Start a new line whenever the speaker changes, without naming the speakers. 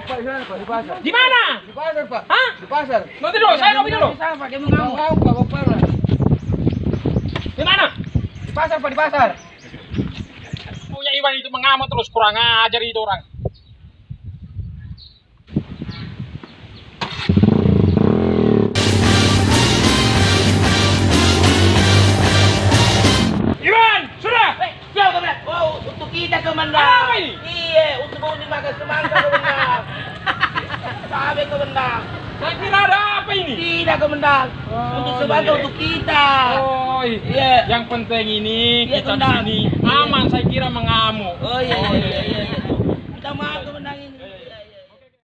Pak, di sana, Pak, di pasar.
Di mana?
Di pasar, Pak.
Hah?
Di pasar.
Nanti dulu, saya ngopi dulu.
Di sana, Pak, dia mau ngamuk.
Ngamuk, Pak, Bapak pernah.
Di mana?
Di pasar, Pak, di pasar.
Punya Iwan itu mengamuk terus, kurang ajar itu orang. Iwan, sudah.
Siapa komandan? Oh, untuk kita komandan.
Apa ini?
Iya, untuk mengundi makan semangka komandan. Sabe komandan.
Saya kira ada apa ini?
Tidak komandan. Untuk semangka
iya.
untuk kita.
Oh,
Iya.
yang penting ini
Iya,
kita di
Komandan.
sini aman. Saya kira mengamuk.
Oh iya.